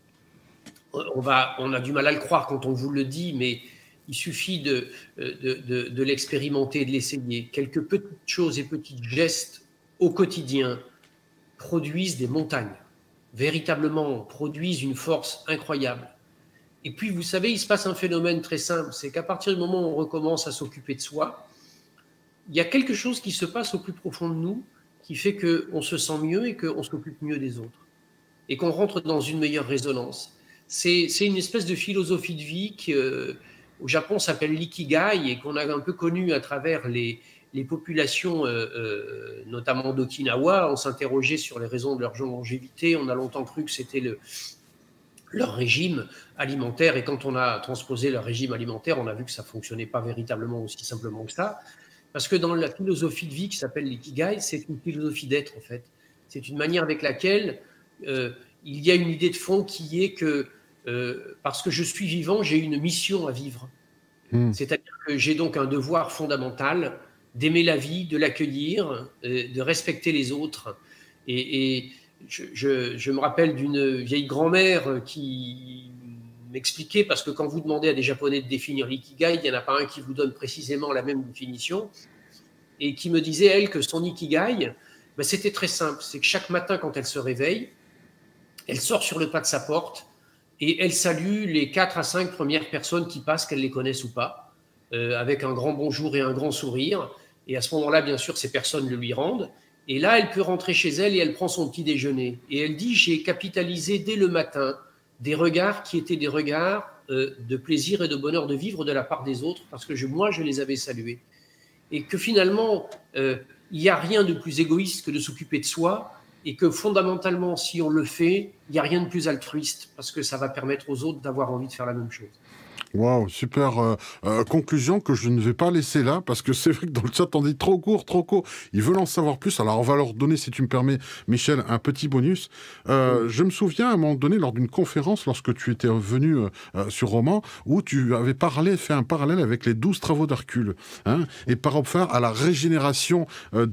S2: on a du mal à le croire quand on vous le dit, mais il suffit de l'expérimenter, de l'essayer. Quelques petites choses et petits gestes au quotidien produisent des montagnes, véritablement produisent une force incroyable. Et puis, vous savez, il se passe un phénomène très simple, c'est qu'à partir du moment où on recommence à s'occuper de soi, il y a quelque chose qui se passe au plus profond de nous qui fait qu'on se sent mieux et qu'on s'occupe mieux des autres et qu'on rentre dans une meilleure résonance. C'est une espèce de philosophie de vie qui, au Japon, s'appelle l'ikigai et qu'on a un peu connu à travers les populations, notamment d'Okinawa. On s'interrogeait sur les raisons de leur longévité. On a longtemps cru que c'était leur régime alimentaire, et quand on a transposé leur régime alimentaire, on a vu que ça ne fonctionnait pas véritablement aussi simplement que ça, parce que dans la philosophie de vie qui s'appelle l'ikigai, c'est une philosophie d'être en fait. C'est une manière avec laquelle il y a une idée de fond qui est que parce que je suis vivant, j'ai une mission à vivre. C'est-à-dire que j'ai donc un devoir fondamental d'aimer la vie, de l'accueillir, de respecter les autres. Et je me rappelle d'une vieille grand-mère qui m'expliquait, parce que quand vous demandez à des Japonais de définir l'ikigai, il n'y en a pas un qui vous donne précisément la même définition, et qui me disait, elle, que son ikigai, ben, c'était très simple. C'est que chaque matin, quand elle se réveille, elle sort sur le pas de sa porte et elle salue les 4 à 5 premières personnes qui passent, qu'elle les connaisse ou pas, avec un grand bonjour et un grand sourire. Et à ce moment-là, bien sûr, ces personnes le lui rendent. Et là, elle peut rentrer chez elle et elle prend son petit déjeuner. Et elle dit, j'ai capitalisé dès le matin des regards qui étaient des regards de plaisir et de bonheur de vivre de la part des autres, parce que moi, je les avais salués. Et que finalement, il n'y a rien de plus égoïste que de s'occuper de soi, et que fondamentalement, si on le fait, il n'y a rien de plus altruiste, parce que ça va permettre aux autres d'avoir envie de faire la même chose.
S1: Waouh, super conclusion que je ne vais pas laisser là, parce que c'est vrai que dans le chat, on dit trop court, trop court. Ils veulent en savoir plus. Alors, on va leur donner, si tu me permets, Michel, un petit bonus. Je me souviens, à un moment donné, lors d'une conférence, lorsque tu étais venu sur Roman, où tu avais fait un parallèle avec les 12 travaux d'Hercule, hein, et par rapport à la régénération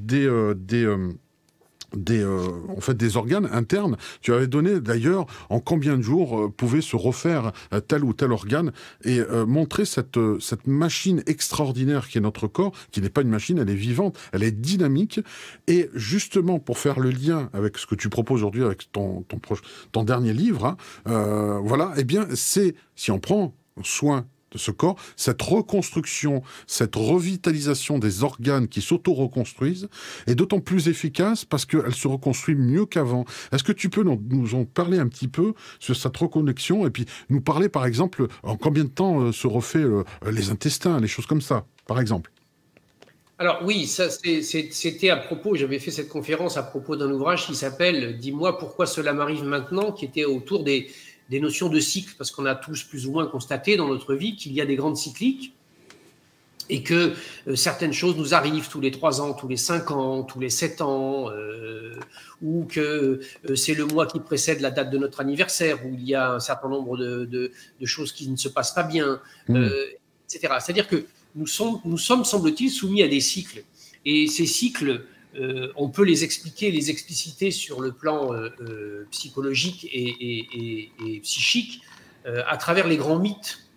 S1: en fait, des organes internes. Tu avais donné d'ailleurs en combien de jours pouvait se refaire tel ou tel organe, et montrer cette machine extraordinaire qui est notre corps, qui n'est pas une machine, elle est vivante, elle est dynamique. Et justement, pour faire le lien avec ce que tu proposes aujourd'hui avec ton dernier livre, hein, voilà, eh bien, c'est, si on prend soin de ce corps, cette reconstruction, cette revitalisation des organes qui s'auto-reconstruisent est d'autant plus efficace parce qu'elle se reconstruit mieux qu'avant. Est-ce que tu peux nous en parler un petit peu sur cette reconnexion, et puis nous parler par exemple en combien de temps se refait les intestins, les choses comme ça, par exemple?
S2: Alors oui, ça c'était à propos, j'avais fait cette conférence à propos d'un ouvrage qui s'appelle « Dis-moi pourquoi cela m'arrive maintenant », qui était autour des notions de cycle, parce qu'on a tous plus ou moins constaté dans notre vie qu'il y a des grandes cycliques et que certaines choses nous arrivent tous les 3 ans, tous les 5 ans, tous les 7 ans, ou que c'est le mois qui précède la date de notre anniversaire, où il y a un certain nombre de choses qui ne se passent pas bien, etc. C'est-à-dire que nous sommes, semble-t-il, soumis à des cycles. Et ces cycles, on peut les expliquer, les expliciter sur le plan psychologique et psychique à travers les grands mythes.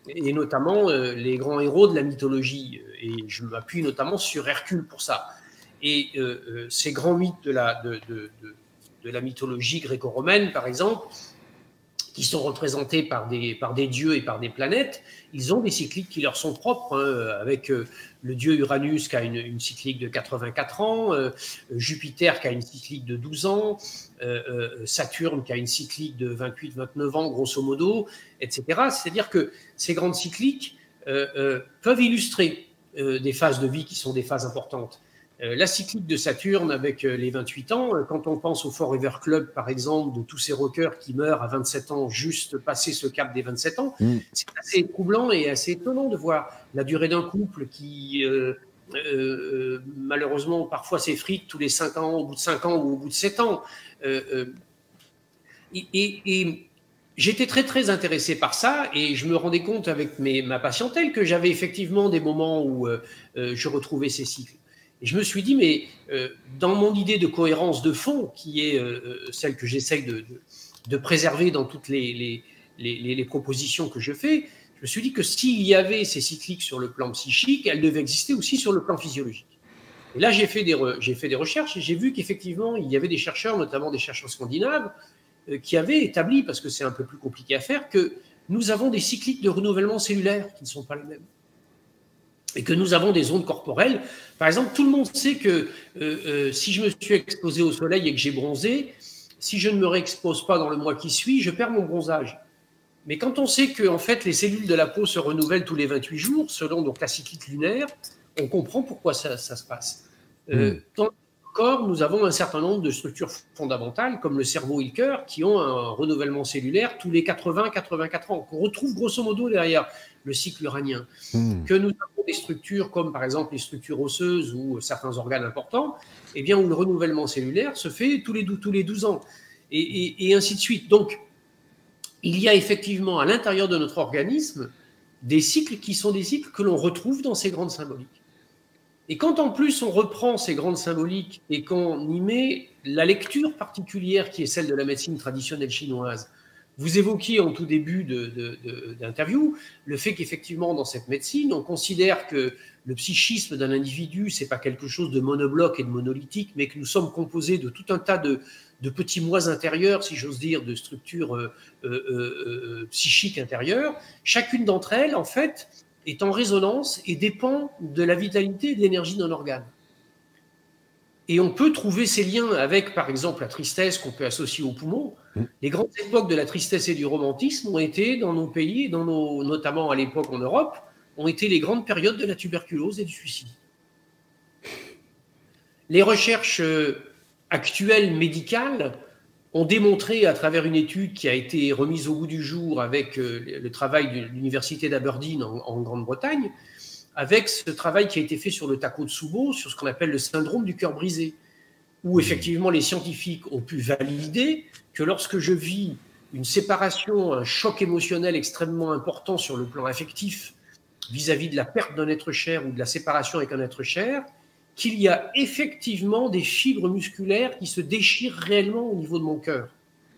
S2: et notamment les grands héros de la mythologie. Et je m'appuie notamment sur Hercule pour ça. Et ces grands mythes de la mythologie gréco-romaine, par exemple, qui sont représentés par des dieux et par des planètes, ils ont des cycliques qui leur sont propres, hein, avec le dieu Uranus qui a une cyclique de 84 ans, Jupiter qui a une cyclique de 12 ans, Saturne qui a une cyclique de 28-29 ans, grosso modo, etc. C'est-à-dire que ces grandes cycliques peuvent illustrer des phases de vie qui sont des phases importantes. La cyclique de Saturne avec les 28 ans, quand on pense au Forever Club, par exemple, de tous ces rockers qui meurent à 27 ans, juste passé ce cap des 27 ans, c'est assez troublant et assez étonnant de voir la durée d'un couple qui, malheureusement, parfois s'effrite tous les 5 ans, au bout de 5 ans ou au bout de 7 ans. Et j'étais très, très intéressé par ça et je me rendais compte avec ma patientèle que j'avais effectivement des moments où je retrouvais ces cycles. Et je me suis dit, mais dans mon idée de cohérence de fond, qui est celle que j'essaye de préserver dans toutes les propositions que je fais, je me suis dit que s'il y avait ces cycliques sur le plan psychique, elles devaient exister aussi sur le plan physiologique. Et là, j'ai fait des recherches et j'ai vu qu'effectivement, il y avait des chercheurs, notamment des chercheurs scandinaves, qui avaient établi, parce que c'est un peu plus compliqué à faire, que nous avons des cycliques de renouvellement cellulaire qui ne sont pas les mêmes. Et que nous avons des ondes corporelles. Par exemple, tout le monde sait que si je me suis exposé au soleil et que j'ai bronzé, si je ne me réexpose pas dans le mois qui suit, je perds mon bronzage. Mais quand on sait que en fait, les cellules de la peau se renouvellent tous les 28 jours, selon donc, la cyclique lunaire, on comprend pourquoi ça se passe. Dans le corps, nous avons un certain nombre de structures fondamentales, comme le cerveau et le cœur, qui ont un renouvellement cellulaire tous les 80-84 ans, qu'on retrouve grosso modo derrière le cycle uranien. Que nous avons des structures comme par exemple les structures osseuses ou certains organes importants, eh bien, où le renouvellement cellulaire se fait tous les 12 ans, et ainsi de suite. Donc, il y a effectivement à l'intérieur de notre organisme des cycles qui sont des cycles que l'on retrouve dans ces grandes symboliques. Et quand en plus on reprend ces grandes symboliques et qu'on y met la lecture particulière qui est celle de la médecine traditionnelle chinoise, vous évoquiez en tout début d'interview le fait qu'effectivement dans cette médecine, on considère que le psychisme d'un individu, c'est pas quelque chose de monobloc et de monolithique, mais que nous sommes composés de tout un tas de petits mois intérieurs, si j'ose dire, de structures psychiques intérieures. Chacune d'entre elles, en fait, est en résonance et dépend de la vitalité et de l'énergie d'un organe. Et on peut trouver ces liens avec, par exemple, la tristesse qu'on peut associer aux poumons. Les grandes époques de la tristesse et du romantisme ont été, dans nos pays, notamment à l'époque en Europe, ont été les grandes périodes de la tuberculose et du suicide. Les recherches actuelles médicales ont démontré, à travers une étude qui a été remise au goût du jour avec le travail de l'université d'Aberdeen en Grande-Bretagne, avec ce travail qui a été fait sur le Takotsubo, sur ce qu'on appelle le syndrome du cœur brisé, où effectivement les scientifiques ont pu valider que lorsque je vis une séparation, un choc émotionnel extrêmement important sur le plan affectif vis-à-vis de la perte d'un être cher ou de la séparation avec un être cher, qu'il y a effectivement des fibres musculaires qui se déchirent réellement au niveau de mon cœur.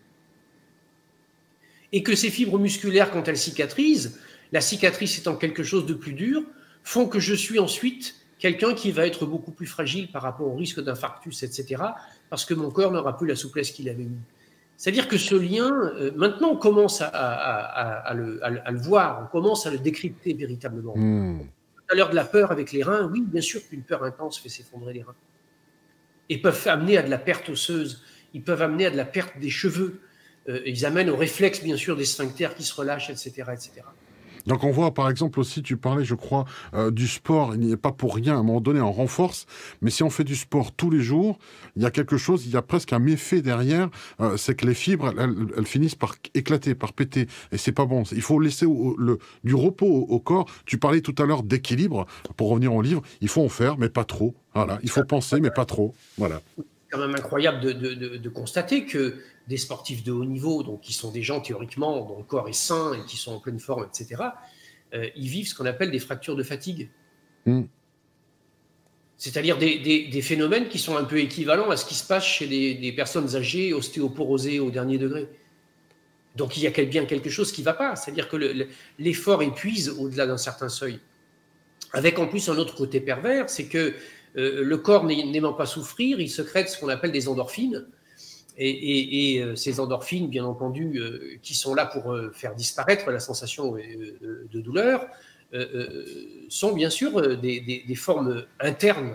S2: Et que ces fibres musculaires, quand elles cicatrisent, la cicatrice étant quelque chose de plus dur, font que je suis ensuite quelqu'un qui va être beaucoup plus fragile par rapport au risque d'infarctus, etc., parce que mon corps n'aura plus la souplesse qu'il avait eue. C'est-à-dire que ce lien, maintenant, on commence à le voir, on commence à le décrypter véritablement. Tout à l'heure de la peur avec les reins, oui, bien sûr qu'une peur intense fait s'effondrer les reins. Et peuvent amener à de la perte osseuse, ils peuvent amener à de la perte des cheveux, ils amènent au réflexe, bien sûr, des sphincters qui se relâchent, etc., etc.
S1: Donc on voit par exemple aussi, tu parlais je crois du sport, il n'y est pas pour rien, à un moment donné on renforce, mais si on fait du sport tous les jours, il y a quelque chose, il y a presque un méfait derrière, c'est que les fibres, elles finissent par éclater, par péter, et c'est pas bon. Il faut laisser du repos au corps. Tu parlais tout à l'heure d'équilibre, pour revenir au livre, il faut en faire, mais pas trop. Voilà, il faut penser, mais pas trop. Voilà.
S2: C'est quand même incroyable de constater que des sportifs de haut niveau, donc qui sont des gens théoriquement dont le corps est sain et qui sont en pleine forme, etc., ils vivent ce qu'on appelle des fractures de fatigue. C'est-à-dire des phénomènes qui sont un peu équivalents à ce qui se passe chez des personnes âgées, ostéoporosées au dernier degré. Donc il y a bien quelque chose qui ne va pas, c'est-à-dire que l'effort épuise au-delà d'un certain seuil. Avec en plus un autre côté pervers, c'est que le corps n'aimant pas souffrir, il sécrète ce qu'on appelle des endorphines. Et ces endorphines, bien entendu, qui sont là pour faire disparaître la sensation de douleur, sont bien sûr des formes internes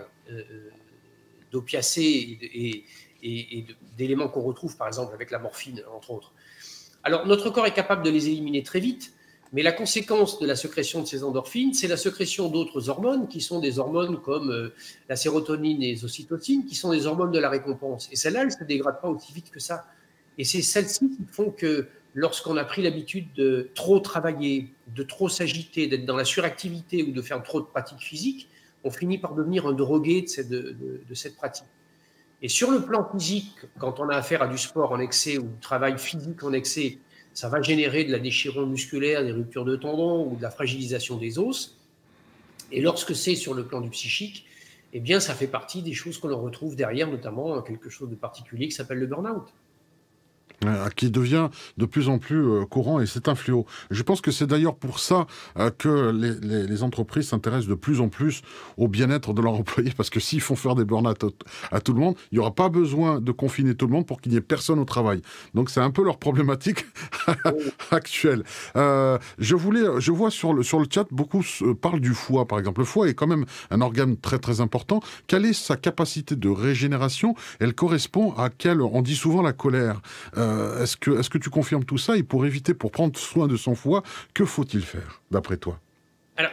S2: d'opiacés et d'éléments qu'on retrouve par exemple avec la morphine, entre autres. Alors notre corps est capable de les éliminer très vite, mais la conséquence de la sécrétion de ces endorphines, c'est la sécrétion d'autres hormones qui sont des hormones comme la sérotonine et les ocytocines, qui sont des hormones de la récompense. Et celles-là, elles ne se dégradent pas aussi vite que ça. Et c'est celles-ci qui font que lorsqu'on a pris l'habitude de trop travailler, de trop s'agiter, d'être dans la suractivité ou de faire trop de pratiques physiques, on finit par devenir un drogué de cette pratique. Et sur le plan physique, quand on a affaire à du sport en excès ou du travail physique en excès, ça va générer de la déchirure musculaire, des ruptures de tendons ou de la fragilisation des os. Et lorsque c'est sur le plan du psychique, eh bien, ça fait partie des choses qu'on retrouve derrière, notamment quelque chose de particulier qui s'appelle le burn-out.
S1: Qui devient de plus en plus courant, et c'est un fléau. Je pense que c'est d'ailleurs pour ça que les entreprises s'intéressent de plus en plus au bien-être de leurs employés, parce que s'ils font faire des burn-out à tout le monde, il n'y aura pas besoin de confiner tout le monde pour qu'il n'y ait personne au travail. Donc c'est un peu leur problématique actuelle. Je vois sur le chat, beaucoup parlent du foie, par exemple. Le foie est quand même un organe très très important. Quelle est sa capacité de régénération? Elle correspond à on dit souvent la colère. Est-ce que tu confirmes tout ça? Et pour prendre soin de son foie, que faut-il faire, d'après toi?
S2: Alors,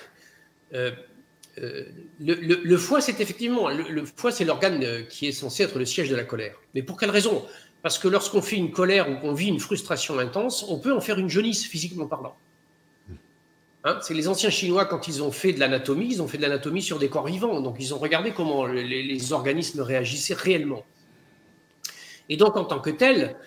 S2: le foie, c'est effectivement, le foie, c'est l'organe qui est censé être le siège de la colère. Mais pour quelle raison? Parce que lorsqu'on fait une colère ou qu'on vit une frustration intense, on peut en faire une jaunisse, physiquement parlant. Hein, c'est les anciens Chinois, quand ils ont fait de l'anatomie, ils ont fait de l'anatomie sur des corps vivants. Donc, ils ont regardé comment les organismes réagissaient réellement. Et donc, en tant que tel,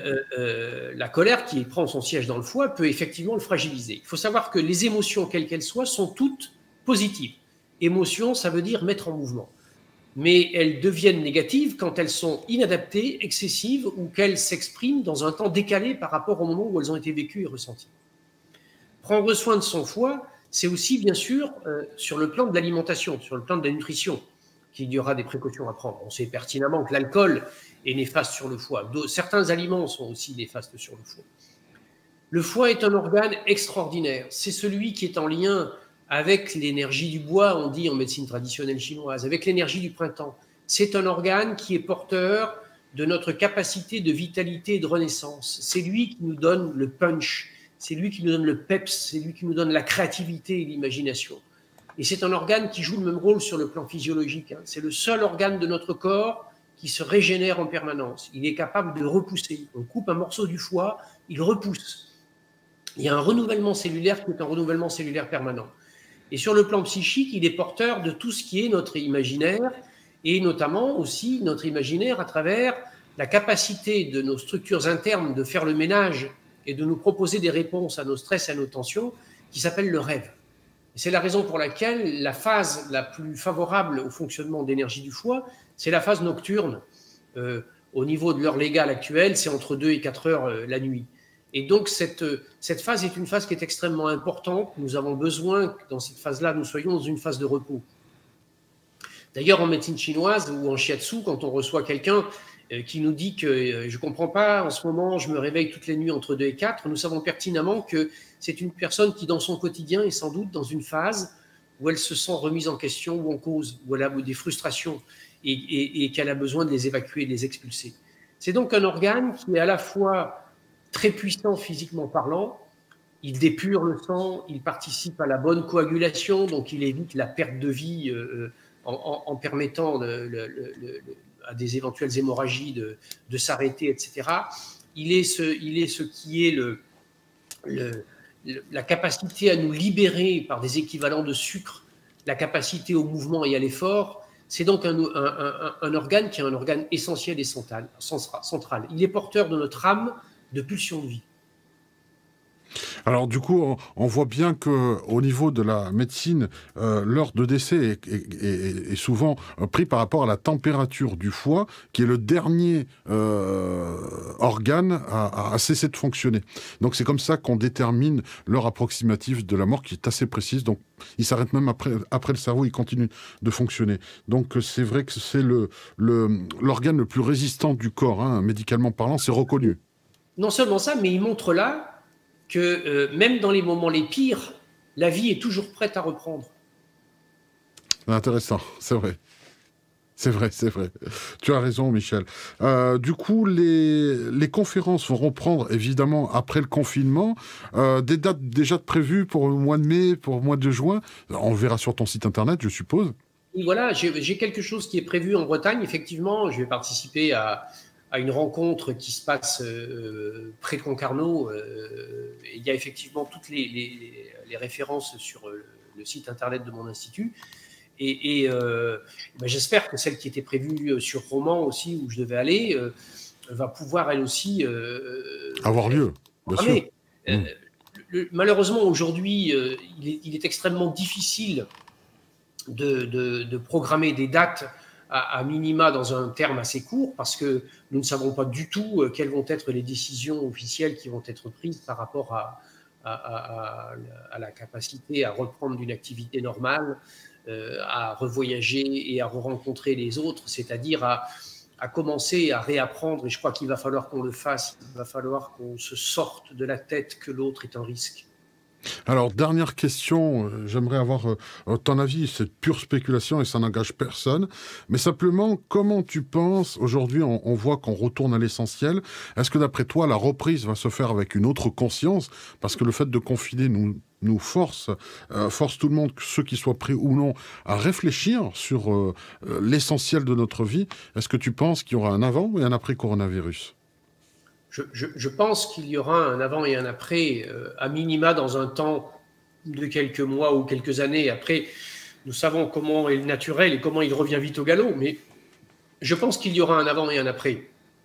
S2: la colère qui prend son siège dans le foie peut effectivement le fragiliser. Il faut savoir que les émotions, quelles qu'elles soient, sont toutes positives. Émotion, ça veut dire mettre en mouvement. Mais elles deviennent négatives quand elles sont inadaptées, excessives, ou qu'elles s'expriment dans un temps décalé par rapport au moment où elles ont été vécues et ressenties. Prendre soin de son foie, c'est aussi, bien sûr, sur le plan de l'alimentation, sur le plan de la nutrition, qu'il y aura des précautions à prendre. On sait pertinemment que l'alcool est néfaste sur le foie. Certains aliments sont aussi néfastes sur le foie. Le foie est un organe extraordinaire. C'est celui qui est en lien avec l'énergie du bois, on dit en médecine traditionnelle chinoise, avec l'énergie du printemps. C'est un organe qui est porteur de notre capacité de vitalité et de renaissance. C'est lui qui nous donne le punch, c'est lui qui nous donne le peps, c'est lui qui nous donne la créativité et l'imagination. Et c'est un organe qui joue le même rôle sur le plan physiologique. C'est le seul organe de notre corps qui se régénère en permanence. Il est capable de repousser. On coupe un morceau du foie, il repousse. Il y a un renouvellement cellulaire qui est un renouvellement cellulaire permanent. Et sur le plan psychique, il est porteur de tout ce qui est notre imaginaire, et notamment aussi notre imaginaire à travers la capacité de nos structures internes de faire le ménage et de nous proposer des réponses à nos stress et à nos tensions, qui s'appelle le rêve. C'est la raison pour laquelle la phase la plus favorable au fonctionnement d'énergie du foie, c'est la phase nocturne. Au niveau de l'heure légale actuelle, c'est entre 2 et 4 heures la nuit. Et donc, cette phase est une phase qui est extrêmement importante. Nous avons besoin que dans cette phase-là, nous soyons dans une phase de repos. D'ailleurs, en médecine chinoise ou en shiatsu, quand on reçoit quelqu'un qui nous dit que je ne comprends pas, en ce moment, je me réveille toutes les nuits entre 2 et 4, nous savons pertinemment que c'est une personne qui, dans son quotidien, est sans doute dans une phase où elle se sent remise en question ou en cause, où elle a des frustrations et qu'elle a besoin de les évacuer, de les expulser. C'est donc un organe qui est à la fois très puissant physiquement parlant, il dépure le sang, il participe à la bonne coagulation, donc il évite la perte de vie en permettant à des éventuelles hémorragies de s'arrêter, etc. Il est ce qui est la capacité à nous libérer par des équivalents de sucre, la capacité au mouvement et à l'effort. C'est donc un organe qui est un organe essentiel et central. Il est porteur de notre âme de pulsion de vie.
S1: Alors du coup, on voit bien qu'au niveau de la médecine, l'heure de décès est souvent pris par rapport à la température du foie, qui est le dernier organe à cesser de fonctionner. Donc c'est comme ça qu'on détermine l'heure approximative de la mort, qui est assez précise. Donc il s'arrête même après le cerveau, il continue de fonctionner. Donc c'est vrai que c'est l'organe le plus résistant du corps, hein, médicalement parlant, c'est reconnu.
S2: Non seulement ça, mais il montre là que même dans les moments les pires, la vie est toujours prête à reprendre.
S1: Intéressant, c'est vrai. C'est vrai, c'est vrai. Tu as raison, Michel. Du coup, les conférences vont reprendre, évidemment, après le confinement. Des dates déjà prévues pour le mois de mai, pour le mois de juin. On le verra sur ton site internet, je suppose.
S2: Et voilà, j'ai quelque chose qui est prévu en Bretagne, effectivement. Je vais participer à une rencontre qui se passe près de Concarneau. Il y a effectivement toutes les références sur le site internet de mon institut. Et ben, j'espère que celle qui était prévue sur Romans aussi, où je devais aller, va pouvoir elle aussi
S1: avoir lieu, bien sûr.
S2: Malheureusement, aujourd'hui, il est extrêmement difficile de programmer des dates à minima dans un terme assez court, parce que nous ne savons pas du tout quelles vont être les décisions officielles qui vont être prises par rapport à la capacité à reprendre une activité normale, à revoyager et à re-rencontrer les autres, c'est-à-dire à commencer à réapprendre. Et je crois qu'il va falloir qu'on le fasse. Il va falloir qu'on se sorte de la tête que l'autre est un risque.
S1: Alors, dernière question, j'aimerais avoir ton avis, c'est pure spéculation et ça n'engage personne, mais simplement, comment tu penses, aujourd'hui on voit qu'on retourne à l'essentiel, est-ce que d'après toi la reprise va se faire avec une autre conscience, parce que le fait de confiner nous force tout le monde, ceux qui soient pris ou non, à réfléchir sur l'essentiel de notre vie. Est-ce que tu penses qu'il y aura un avant et un après coronavirus ?
S2: Je pense qu'il y aura un avant et un après, à minima dans un temps de quelques mois ou quelques années. Après, nous savons comment est le naturel et comment il revient vite au galop, mais je pense qu'il y aura un avant et un après,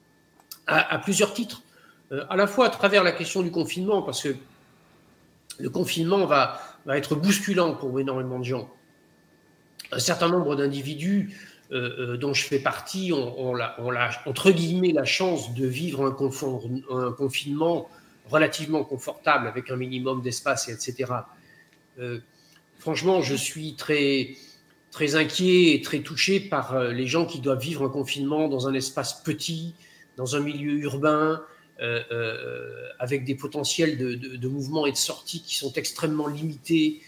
S2: à plusieurs titres. À la fois à travers la question du confinement, parce que le confinement va être bousculant pour énormément de gens. Un certain nombre d'individus dont je fais partie, on a, entre guillemets, la chance de vivre un confinement relativement confortable, avec un minimum d'espace, etc. Franchement, je suis très, très inquiet et très touché par les gens qui doivent vivre un confinement dans un espace petit, dans un milieu urbain, avec des potentiels de mouvement et de sortie qui sont extrêmement limités.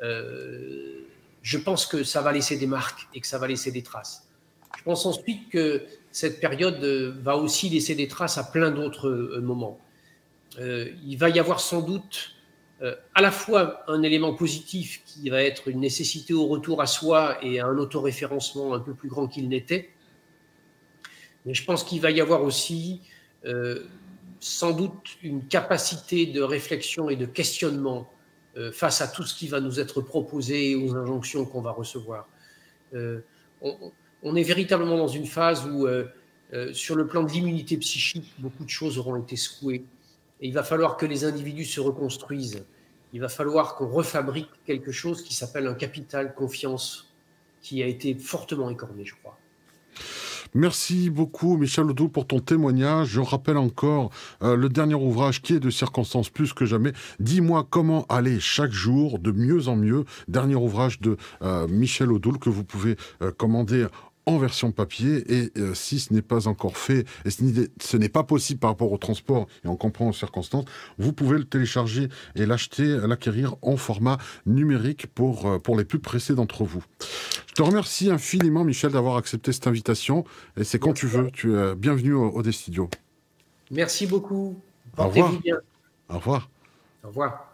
S2: Je pense que ça va laisser des marques et que ça va laisser des traces. Je pense ensuite que cette période va aussi laisser des traces à plein d'autres moments. Il va y avoir sans doute à la fois un élément positif qui va être une nécessité au retour à soi et à un autoréférencement un peu plus grand qu'il n'était. Mais je pense qu'il va y avoir aussi sans doute une capacité de réflexion et de questionnement face à tout ce qui va nous être proposé, aux injonctions qu'on va recevoir. On est véritablement dans une phase où, sur le plan de l'immunité psychique, beaucoup de choses auront été secouées. Et il va falloir que les individus se reconstruisent. Il va falloir qu'on refabrique quelque chose qui s'appelle un capital confiance, qui a été fortement écorné, je crois.
S1: Merci beaucoup, Michel Odoul, pour ton témoignage. Je rappelle encore le dernier ouvrage qui est de circonstance plus que jamais. Dis-moi comment aller chaque jour de mieux en mieux. Dernier ouvrage de Michel Odoul que vous pouvez commander en version papier, et si ce n'est pas encore fait, et ce n'est pas possible par rapport au transport, et on comprend aux circonstances, vous pouvez le télécharger et l'acheter, l'acquérir en format numérique pour les plus pressés d'entre vous. Je te remercie infiniment, Michel, d'avoir accepté cette invitation, et c'est quand tu veux, tu es bienvenu au Studio.
S2: Merci beaucoup. Portez-vous bien.
S1: Au revoir.
S2: Au revoir.